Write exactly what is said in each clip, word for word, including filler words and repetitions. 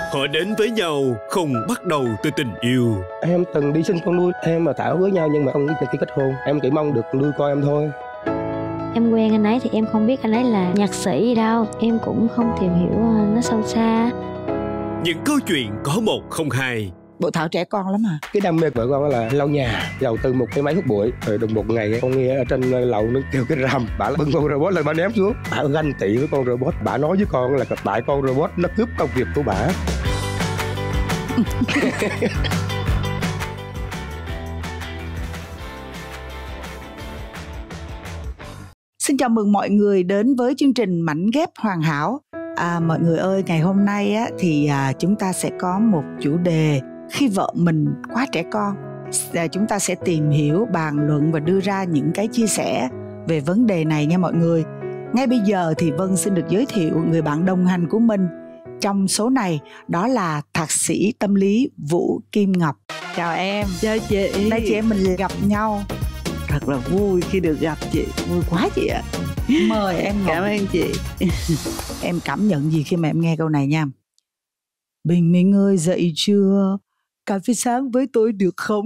Họ đến với nhau không bắt đầu từ tình yêu. Em từng đi xin con nuôi em và Thảo với nhau, nhưng mà không biết khi kết hôn. Em chỉ mong được nuôi con em thôi. Em quen anh ấy thì em không biết anh ấy là nhạc sĩ gì đâu. Em cũng không tìm hiểu nó sâu xa. Những câu chuyện có một không hai. Bộ Thảo trẻ con lắm hả? Cái đam mê của con là lau nhà, đầu tư một cái máy hút bụi. Rồi đùng một ngày con nghe ở trên lầu nó kêu cái rầm, bả bưng con robot lên bả ném xuống. Bả ganh tị với con robot, bả nói với con là tại con robot nó cướp công việc của bả. Xin chào mừng mọi người đến với chương trình Mảnh Ghép Hoàn Hảo. À, mọi người ơi, ngày hôm nay á, thì à, chúng ta sẽ có một chủ đề khi vợ mình quá trẻ con. À, chúng ta sẽ tìm hiểu, bàn luận và đưa ra những cái chia sẻ về vấn đề này nha mọi người. Ngay bây giờ thì Vân xin được giới thiệu người bạn đồng hành của mình trong số này, đó là thạc sĩ tâm lý Vũ Kim Ngọc. Chào em. Chào chị. Nay chị em mình gặp nhau. Thật là vui khi được gặp chị. Vui quá chị ạ. Mời em ngồi. Cảm ơn chị. Em cảm nhận gì khi mà em nghe câu này nha? Bình Minh ơi, dậy chưa? Cà phê sáng với tôi được không?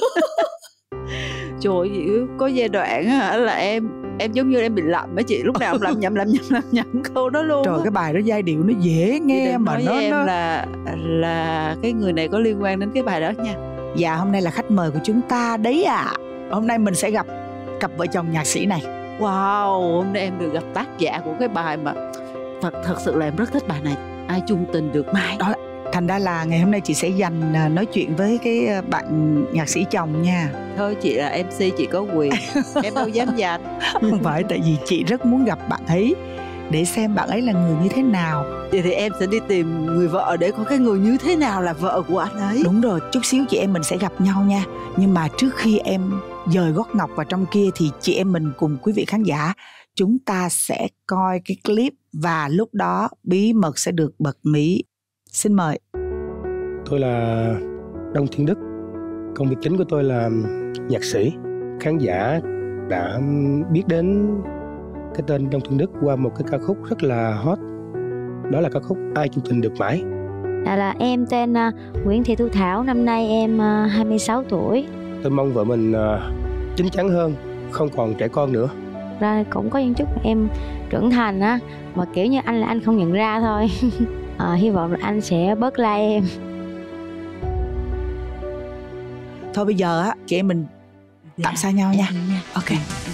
Trời ơi, có giai đoạn á, là em Em giống như em bị lậm á chị. Lúc nào làm nhầm làm nhầm làm nhầm câu đó luôn. Trời, á. cái bài đó giai điệu nó dễ nghe mà nói nó, với em nó... là Là cái người này có liên quan đến cái bài đó nha. Dạ, hôm nay là khách mời của chúng ta đấy ạ. à. Hôm nay mình sẽ gặp cặp vợ chồng nhạc sĩ này. Wow, hôm nay em được gặp tác giả của cái bài mà Thật, thật sự là em rất thích bài này. Ai chung tình được mai. Đó, thành ra là ngày hôm nay chị sẽ dành nói chuyện với cái bạn nhạc sĩ chồng nha. Thôi chị là em xê, chị có quyền. Em đâu dám giành. Không phải, tại vì chị rất muốn gặp bạn ấy để xem bạn ấy là người như thế nào. Vậy thì em sẽ đi tìm người vợ để có cái người như thế nào là vợ của anh ấy. Đúng rồi, chút xíu chị em mình sẽ gặp nhau nha. Nhưng mà trước khi em dời gót ngọc vào trong kia thì chị em mình cùng quý vị khán giả, chúng ta sẽ coi cái clip và lúc đó bí mật sẽ được bật mí. Xin mời. Tôi là Đông Thiên Đức. Công việc chính của tôi là nhạc sĩ. Khán giả đã biết đến cái tên Đông Thiên Đức qua một cái ca khúc rất là hot. Đó là ca khúc Ai Chung Tình Được Mãi. Là, là em tên uh, Nguyễn Thị Thu Thảo. Năm nay em uh, hai mươi sáu tuổi. Tôi mong vợ mình uh, chín chắn hơn, không còn trẻ con nữa. Ra cũng có những chút em trưởng thành á, mà kiểu như anh là anh không nhận ra thôi. à, Hy vọng là anh sẽ bớt like em. Thôi bây giờ á, chị em mình tạm xa nhau nha. nha. Ok.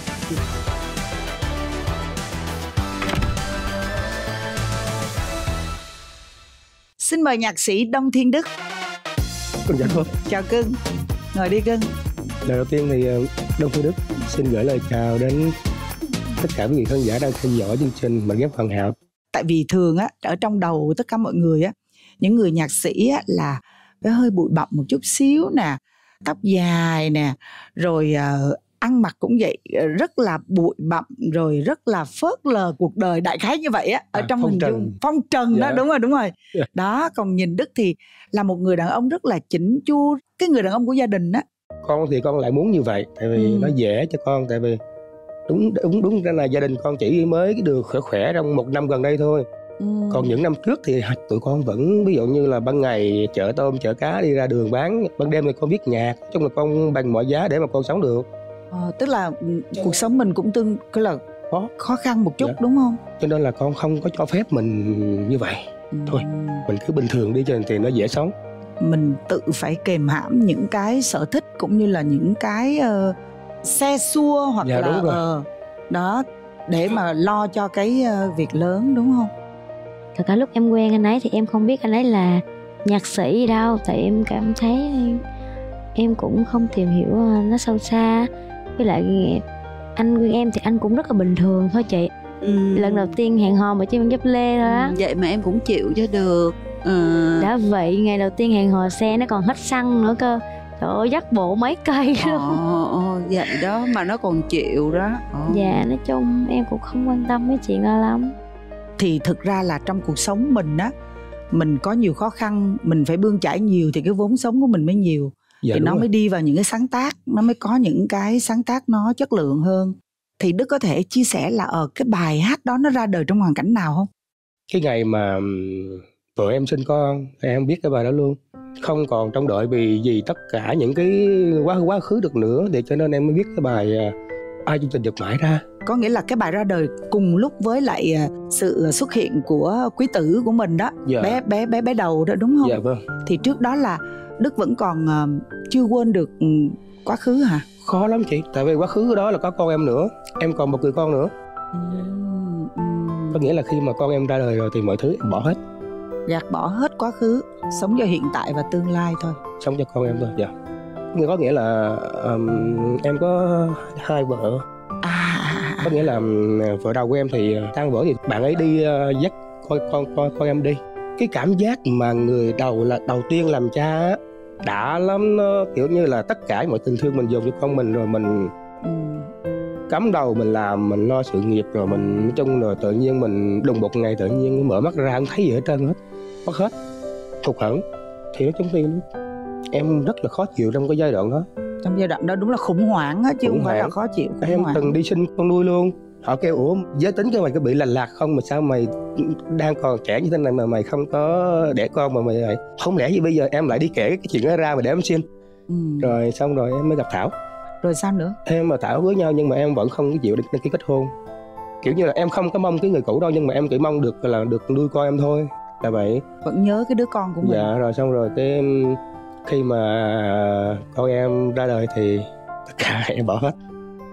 Xin mời nhạc sĩ Đông Thiên Đức. Con dạ thôi. Chào cưng. Ngồi đi cưng. Lời đầu tiên thì Đông Thiên Đức xin gửi lời chào đến tất cả quý vị khán giả đang theo dõi chương trình Mảnh Ghép Hoàn Hảo. Tại vì thường á, ở trong đầu tất cả mọi người á, những người nhạc sĩ á là phải hơi bụi bặm một chút xíu nè, tóc dài nè, rồi uh, ăn mặc cũng vậy, rất là bụi bặm, rồi rất là phớt lờ cuộc đời, đại khái như vậy á, ở à, trong hình dung phong trần. Dạ. Đó, đúng rồi, đúng rồi. Dạ. Đó, còn nhìn Đức thì là một người đàn ông rất là chỉnh chu, cái người đàn ông của gia đình á. Con thì con lại muốn như vậy, tại vì ừ. nó dễ cho con, tại vì đúng đúng đúng ra là gia đình con chỉ mới được khỏe khỏe trong một năm gần đây thôi. Ừ. Còn những năm trước thì tụi con vẫn, ví dụ như là ban ngày chợ tôm chợ cá đi ra đường bán, ban đêm thì con viết nhạc, nói chung là con bằng mọi giá để mà con sống được. Ờ, tức là cuộc sống mình cũng tương cái là khó khó khăn một chút. Dạ. Đúng không? Cho nên là con không có cho phép mình như vậy. Ừ. Thôi mình cứ bình thường đi cho nên thì nó dễ sống. Mình tự phải kềm hãm những cái sở thích cũng như là những cái uh, xe xua hoặc dạ, là uh, đó để mà lo cho cái uh, việc lớn, đúng không? Thật ra lúc em quen anh ấy thì em không biết anh ấy là nhạc sĩ gì đâu. Tại em cảm thấy em cũng không tìm hiểu nó sâu xa. Với lại anh quen em thì anh cũng rất là bình thường thôi chị. ừ. Lần đầu tiên hẹn hò mà trên dép lê thôi á. ừ, Vậy mà em cũng chịu cho được. ừ. Đã vậy ngày đầu tiên hẹn hò xe nó còn hết xăng nữa cơ. Trời ơi, dắt bộ mấy cây luôn. Ờ, vậy đó mà nó còn chịu đó. ờ. Dạ, nói chung em cũng không quan tâm mấy chuyện đó lắm. Thì thực ra là trong cuộc sống mình á, mình có nhiều khó khăn, mình phải bươn chải nhiều thì cái vốn sống của mình mới nhiều. Dạ, thì nó rồi. Mới đi vào những cái sáng tác, nó mới có những cái sáng tác nó chất lượng hơn. Thì Đức có thể chia sẻ là ở cái bài hát đó nó ra đời trong hoàn cảnh nào không? Cái ngày mà vợ em sinh con, em biết cái bài đó luôn. Không còn trông đợi vì gì tất cả những cái quá quá khứ được nữa, để cho nên em mới viết cái bài Ai Chung Tình Giật Mãi ra. Có nghĩa là cái bài ra đời cùng lúc với lại sự xuất hiện của quý tử của mình đó. Dạ. bé bé bé bé đầu đó đúng không? Dạ vâng. Thì trước đó là Đức vẫn còn uh, chưa quên được quá khứ hả? Khó lắm chị, tại vì quá khứ đó là có con em nữa, em còn một người con nữa. uhm, uhm. Có nghĩa là khi mà con em ra đời rồi thì mọi thứ em bỏ hết, gạt bỏ hết quá khứ, sống cho hiện tại và tương lai thôi. Sống cho con em thôi. Dạ. Có nghĩa là um, em có hai vợ. À, có nghĩa là um, vợ đầu của em thì tan vỡ thì bạn ấy đi uh, dắt con con con con em đi. Cái cảm giác mà người đầu là đầu tiên làm cha á, đã lắm. Nó kiểu như là tất cả mọi tình thương mình dồn cho con mình rồi mình ừ. cắm đầu mình làm, mình lo sự nghiệp rồi mình nói chung rồi tự nhiên mình đùng một ngày tự nhiên mở mắt ra không thấy gì hết trơn hết, mất hết, hụt hẫng. Thì nói chung thì em rất là khó chịu trong cái giai đoạn đó. Trong giai đoạn đó đúng là khủng hoảng á, chứ khủng không phải là khó chịu. Em hoảng. Từng đi sinh con nuôi luôn. Họ kêu ủa giới tính của mày có bị lành lạc không, mà sao mày đang còn trẻ như thế này mà mày không có đẻ con, mà mày lại không lẽ gì bây giờ em lại đi kể cái chuyện đó ra mà để em xin. ừ. Rồi xong rồi em mới gặp Thảo. Rồi sao nữa? Em và Thảo với nhau nhưng mà em vẫn không chịu đăng ký kết hôn. Kiểu như là em không có mong cái người cũ đâu, nhưng mà em chỉ mong được là được nuôi con em thôi, là vậy. Vẫn nhớ cái đứa con của mình. Dạ. Rồi xong rồi cái khi mà con em ra đời thì tất cả em bỏ hết.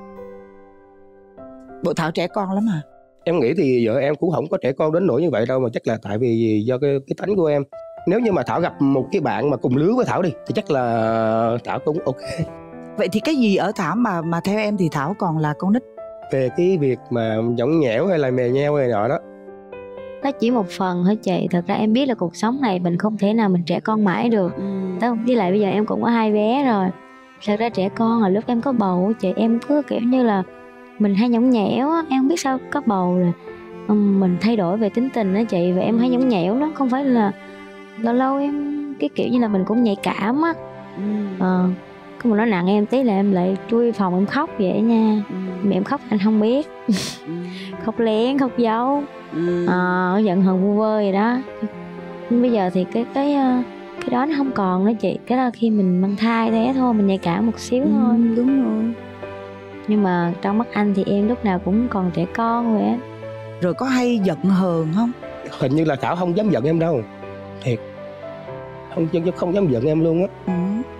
Bộ Thảo trẻ con lắm hả? Em nghĩ thì vợ em cũng không có trẻ con đến nỗi như vậy đâu, mà chắc là tại vì do cái, cái tánh của em. Nếu như mà Thảo gặp một cái bạn mà cùng lứa với Thảo đi thì chắc là Thảo cũng ok. Vậy thì cái gì ở Thảo mà mà theo em thì Thảo còn là con nít? Về cái việc mà nhõng nhẽo hay là mè nheo hay nọ đó, nó chỉ một phần thôi chị. Thật ra em biết là cuộc sống này mình không thể nào mình trẻ con mãi được. ừ. Với lại bây giờ em cũng có hai bé rồi. Thật ra trẻ con là lúc em có bầu chị, em cứ kiểu như là mình hay nhõng nhẽo á. Em không biết sao có bầu là mình thay đổi về tính tình đó chị. Và em hay nhõng nhẽo, nó không phải là lâu lâu em cái kiểu như là mình cũng nhạy cảm á. ừ. Ờ Có một nói nặng em tí là em lại chui phòng em khóc vậy nha. ừ. Mẹ em khóc anh không biết. ừ. Khóc lén, khóc giấu. ừ. Ờ, giận hờn vu vơ vậy đó. Bây giờ thì cái cái cái đó nó không còn nữa chị. Cái đó khi mình mang thai thế thôi, mình nhạy cảm một xíu ừ, thôi. Đúng rồi. Nhưng mà trong mắt anh thì em lúc nào cũng còn trẻ con vậy á. Rồi có hay giận hờn không? Hình như là Thảo không dám giận em đâu. Thiệt. Không, không dám giận em luôn á. ừ.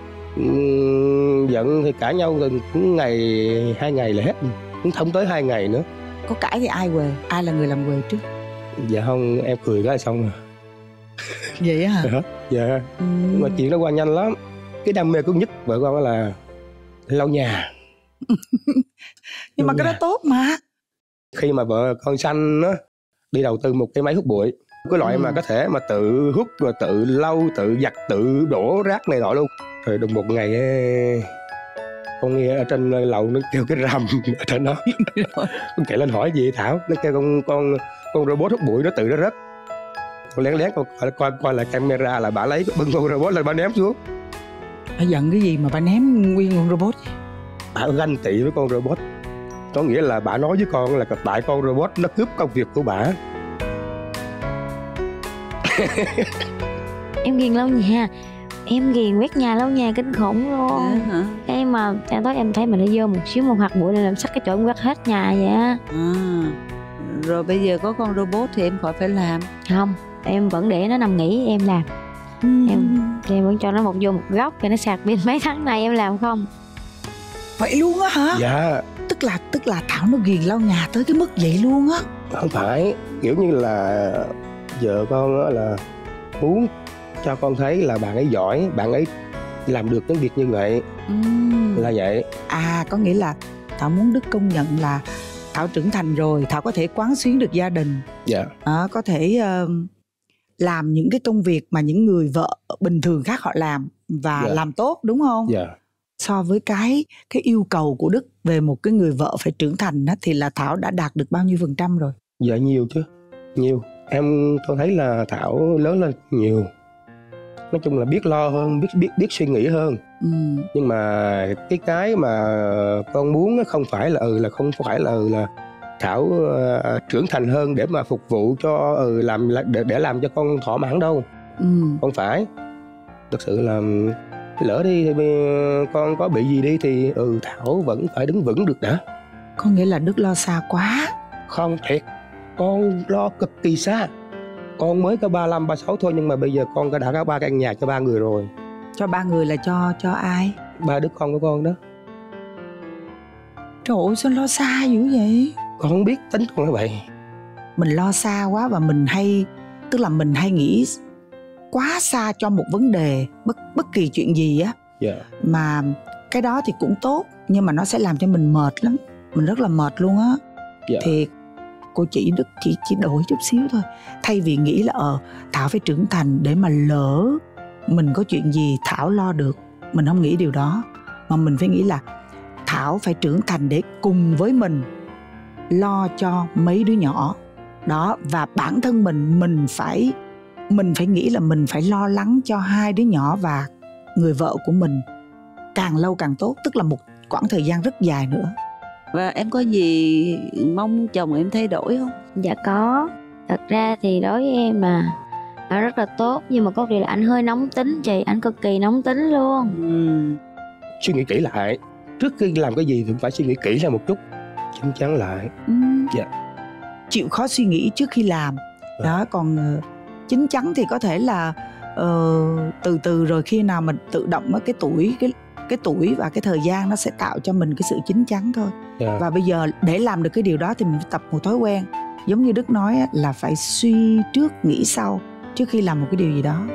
uhm, Giận thì cãi nhau gần cũng ngày, hai ngày là hết. Cũng không tới hai ngày nữa. Có cãi thì ai quề? Ai là người làm quề trước? Dạ không, em cười cái là xong rồi. Vậy hả? Dạ. ừ. Mà chuyện nó qua nhanh lắm. Cái đam mê của nhất vợ con là lau nhà. Nhưng mà cái đó tốt mà. Khi mà vợ con sanh á, đi đầu tư một cái máy hút bụi, cái loại ừ. mà có thể mà tự hút rồi tự lau, tự giặt, tự đổ rác này nọ luôn. Rồi đùng một ngày ấy, con nghe ở trên lầu nó kêu cái rầm ở trên đó. Con chạy lên hỏi gì Thảo, nó kêu con con con robot hút bụi nó tự nó rớt. Con lén lén con coi coi, coi lại camera là bà lấy bưng con robot lên bà ném xuống. Bà giận cái gì mà bà ném nguyên con robot? Bà ganh tị với con robot. Có nghĩa là bà nói với con là tại con robot nó cướp công việc của bà. Em ghiền lau nhà. Em ghiền quét nhà lau nhà kinh khủng luôn. À, em mà em tối em thấy mình đi vô một xíu một hạt bụi này làm sắc cái chỗ em quét hết nhà vậy á. À, rồi bây giờ có con robot thì em khỏi phải làm. Không, em vẫn để nó nằm nghỉ em làm. ừ. em em vẫn cho nó một vô một góc cho nó sạc pin mấy tháng này em làm không. Vậy luôn á hả? Dạ. Tức là tức là Thảo nó ghiền lau nhà tới cái mức vậy luôn á? Không phải, kiểu như là vợ con á là muốn cho con thấy là bạn ấy giỏi, bạn ấy làm được những việc như vậy. ừ. Là vậy. À, có nghĩa là Thảo muốn Đức công nhận là Thảo trưởng thành rồi, Thảo có thể quán xuyến được gia đình. Dạ. à, Có thể uh, làm những cái công việc mà những người vợ bình thường khác họ làm và dạ. làm tốt, đúng không? Dạ. So với cái cái yêu cầu của Đức về một cái người vợ phải trưởng thành đó, thì là Thảo đã đạt được bao nhiêu phần trăm rồi? Dạ nhiều chứ, nhiều. Em tôi thấy là Thảo lớn lên nhiều. Nói chung là biết lo hơn, biết biết biết suy nghĩ hơn. ừ. Nhưng mà cái cái mà con muốn không phải là ừ là không phải là ừ là Thảo uh, trưởng thành hơn để mà phục vụ cho ừ, làm để, để làm cho con thỏa mãn đâu. Ừ. Không phải. Thực sự là lỡ đi thì con có bị gì đi thì ừ Thảo vẫn phải đứng vững được đã. Có nghĩa là Đức lo xa quá. Không, thiệt, con lo cực kỳ xa. Con mới có ba lăm, ba sáu thôi, nhưng mà bây giờ con đã có ba căn nhà cho ba người rồi. Cho ba người là cho cho ai? Ba đứa con của con đó. Trời ơi, sao lo xa dữ vậy? Con không biết, tính con là vậy. Mình lo xa quá và mình hay, tức là mình hay nghĩ quá xa cho một vấn đề, bất bất kỳ chuyện gì á. Yeah. Mà cái đó thì cũng tốt, nhưng mà nó sẽ làm cho mình mệt lắm. Mình rất là mệt luôn á. Yeah. Thì cô chỉ Đức chỉ chỉ đổi chút xíu thôi. Thay vì nghĩ là ờ Thảo phải trưởng thành để mà lỡ mình có chuyện gì Thảo lo được, mình không nghĩ điều đó, mà mình phải nghĩ là Thảo phải trưởng thành để cùng với mình lo cho mấy đứa nhỏ đó. Và bản thân mình mình phải mình phải nghĩ là mình phải lo lắng cho hai đứa nhỏ và người vợ của mình càng lâu càng tốt, tức là một quãng thời gian rất dài nữa. Và em có gì mong chồng em thay đổi không? Dạ có. Thật ra thì đối với em là nó rất là tốt, nhưng mà có điều là anh hơi nóng tính chị, anh cực kỳ nóng tính luôn. Ừ. Suy nghĩ kỹ lại. Trước khi làm cái gì thì phải suy nghĩ kỹ ra một chút, chín chắn lại. Ừ. Dạ. Chịu khó suy nghĩ trước khi làm. Ừ. Đó, còn uh, chín chắn thì có thể là uh, từ từ rồi khi nào mình tự động cái tuổi cái cái tuổi và cái thời gian nó sẽ tạo cho mình cái sự chín chắn thôi. Yeah. Và bây giờ để làm được cái điều đó thì mình phải tập một thói quen, giống như Đức nói là phải suy trước nghĩ sau trước khi làm một cái điều gì đó.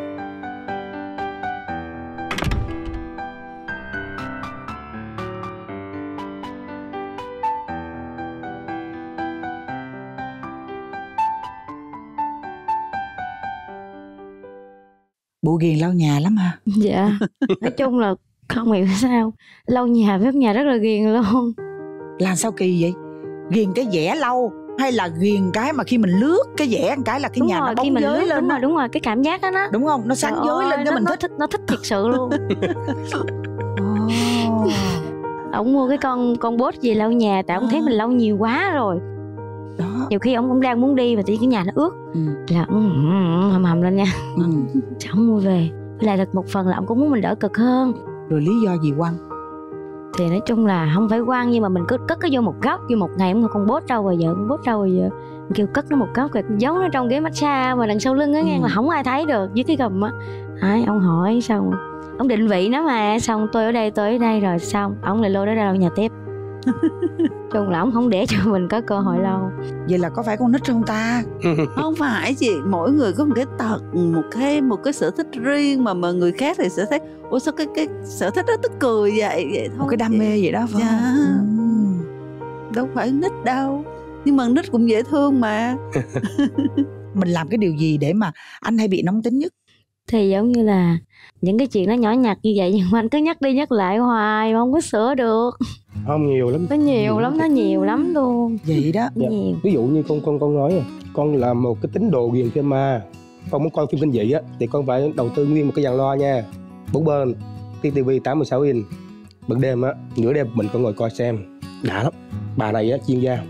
Bộ ghiền lau nhà lắm hả? Dạ. Nói chung là không hiểu sao lau nhà bếp nhà rất là ghiền luôn. Làm sao kỳ vậy? Ghiền cái vẽ lau hay là ghiền cái mà khi mình lướt cái vẽ cái là cái Đúng nhà rồi, nó bóng khi mình giới lướt, lên đúng đó. rồi, đúng rồi, cái cảm giác đó đó. Đúng không? Nó sáng Trời giới ơi, lên cái nó, mình nó thích. thích nó thích thiệt sự luôn. Oh. Ông mua cái con con bốt về lau nhà tại ông À. thấy mình lau nhiều quá rồi. Đó. Nhiều khi ông cũng đang muốn đi mà tự nhiên cái nhà nó ướt Ừ. là ông hầm hầm lên nha. Ừ. Sao ông mua về? Với lại được một phần là ông cũng muốn mình đỡ cực hơn. Rồi lý do gì quăng? Thì nói chung là không phải quăng, nhưng mà mình cứ cất cái vô một góc, vô một ngày ông con bốt đâu rồi giờ, con bốt đâu rồi giờ, mình kêu cất nó một góc rồi giấu nó trong ghế massage mà đằng sau lưng á, Ừ. nghe là không ai thấy được dưới cái gầm á. Đấy, ông hỏi xong ông định vị nó mà, xong tôi ở đây tôi ở đây rồi xong ông lại lôi nó ra lau nhà tiếp. Chung là ông không để cho mình có cơ hội lau. Vậy là có phải con nít không ta? Không phải chị, mỗi người có một cái tật, một cái một cái sở thích riêng mà mà người khác thì sẽ thấy ủa sao cái cái sở thích đó tức cười vậy vậy thôi. Một cái đam chị. mê vậy đó phải Dạ. không? Ừ. Đâu phải nít đâu, nhưng mà nít cũng dễ thương mà. Mình làm cái điều gì để mà anh hay bị nóng tính nhất? Thì giống như là những cái chuyện nó nhỏ nhặt như vậy nhưng mà anh cứ nhắc đi nhắc lại hoài mà không có sửa được. Không, nhiều lắm. Nó nhiều lắm, nó nhiều lắm luôn. Vậy đó. Nó nhiều. Ví dụ như con con con nói con là một cái tín đồ ghiền phim ma, con muốn coi phim kinh dị á thì con phải đầu tư nguyên một cái dàn loa nha, bốn bên, cái tivi tám mươi sáu inch, ban đêm á, nửa đêm mình còn ngồi coi xem đã lắm. Bà này á chuyên gia,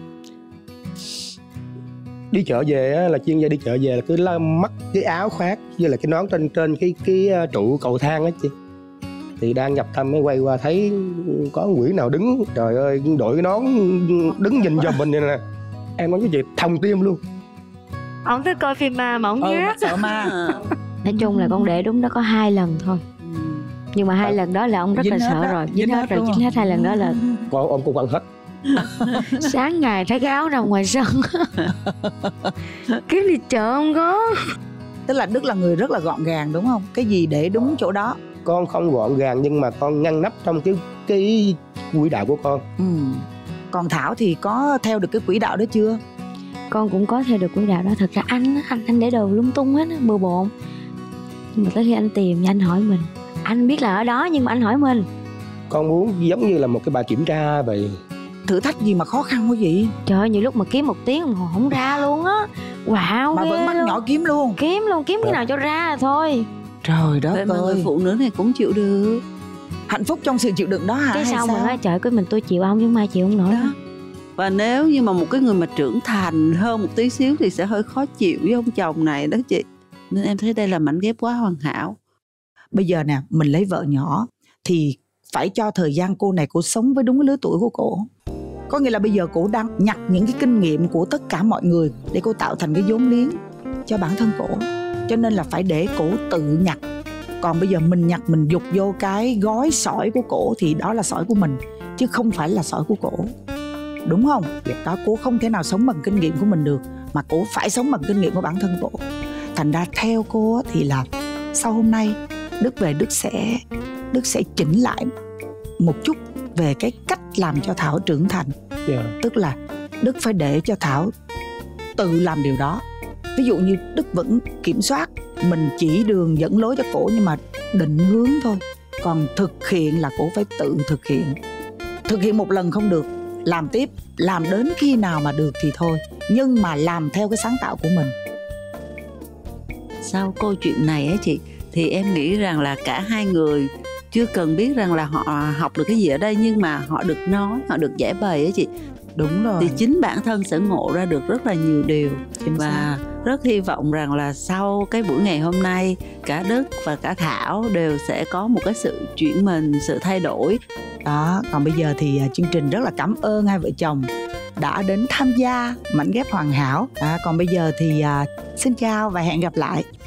đi chợ về á là chuyên gia đi chợ về là cứ la mắc cái áo khoác với là cái nón trên trên cái cái trụ cầu thang á chị, thì đang nhập tâm mới quay qua thấy có quỷ nào đứng, trời ơi đội cái nón đứng nhìn vào mình vậy nè, em nói với chị thông tim luôn. Ông thích coi phim ma mà ông Ừ, nhớ. sợ ma. Nói chung là con để đúng đó có hai lần thôi, nhưng mà hai À. lần đó là ông rất Dính là hết sợ đó, rồi, dính dính hết hết rồi, đúng dính không? hết hai lần đó là Con ông cũng quăng hết. sáng ngày thấy cái áo nằm ngoài sân. Kiếm đi chợ không có. Tức là Đức là người rất là gọn gàng đúng không? Cái gì để đúng chỗ đó. Con không gọn gàng nhưng mà con ngăn nắp trong cái cái quỹ đạo của con. Ừ. Còn Thảo thì có theo được cái quỹ đạo đó chưa? Con cũng có theo được quỹ đạo đó. Thật ra anh anh anh để đồ lung tung hết á, bừa bộn. Nhưng mà tới khi anh tìm thì anh hỏi mình, anh biết là ở đó nhưng mà anh hỏi mình. Con muốn giống như là một cái bài kiểm tra vậy. Thử thách gì mà khó khăn quá vậy? Trời ơi, nhiều lúc mà kiếm một tiếng đồng hồ không ra luôn á. Wow, Mà ghê vẫn bắt luôn. nhỏ kiếm luôn. Kiếm luôn, kiếm cái nào cho ra là thôi. Trời đất Vậy mà người ơi. phụ nữ này cũng chịu được. Hạnh phúc trong sự chịu đựng đó hả? Cái hay sau sao? mà nói trời ơi, mình tôi chịu ông chứ mai chịu không nổi. Đó. Và nếu như mà một cái người mà trưởng thành hơn một tí xíu thì sẽ hơi khó chịu với ông chồng này đó chị. Nên em thấy đây là mảnh ghép quá hoàn hảo. Bây giờ nè, mình lấy vợ nhỏ thì phải cho thời gian cô này cô sống với đúng lứa tuổi của cổ. Có nghĩa là bây giờ cổ đang nhặt những cái kinh nghiệm của tất cả mọi người để cô tạo thành cái vốn liếng cho bản thân cổ. Cho nên là phải để cổ tự nhặt. Còn bây giờ mình nhặt, mình dục vô cái gói sỏi của cổ thì đó là sỏi của mình, chứ không phải là sỏi của cổ. Đúng không? Đó, cổ không thể nào sống bằng kinh nghiệm của mình được, mà cổ phải sống bằng kinh nghiệm của bản thân cổ. Thành ra theo cô thì là sau hôm nay Đức về Đức sẽ Đức sẽ chỉnh lại một chút về cái cách làm cho Thảo trưởng thành. Yeah. Tức là Đức phải để cho Thảo tự làm điều đó. Ví dụ như Đức vẫn kiểm soát, mình chỉ đường dẫn lối cho cổ nhưng mà định hướng thôi. Còn thực hiện là cổ phải tự thực hiện. Thực hiện một lần không được, làm tiếp, làm đến khi nào mà được thì thôi, nhưng mà làm theo cái sáng tạo của mình. Sau câu chuyện này á chị, thì em nghĩ rằng là cả hai người chưa cần biết rằng là họ học được cái gì ở đây, nhưng mà họ được nói, họ được giải bày á chị. Đúng rồi. Thì chính bản thân sẽ ngộ ra được rất là nhiều điều. Chính và xác. Rất hy vọng rằng là sau cái buổi ngày hôm nay, cả Đức và cả Thảo đều sẽ có một cái sự chuyển mình, sự thay đổi. Đó, còn bây giờ thì chương trình rất là cảm ơn hai vợ chồng đã đến tham gia mảnh ghép hoàn hảo. À, còn bây giờ thì à, xin chào và hẹn gặp lại.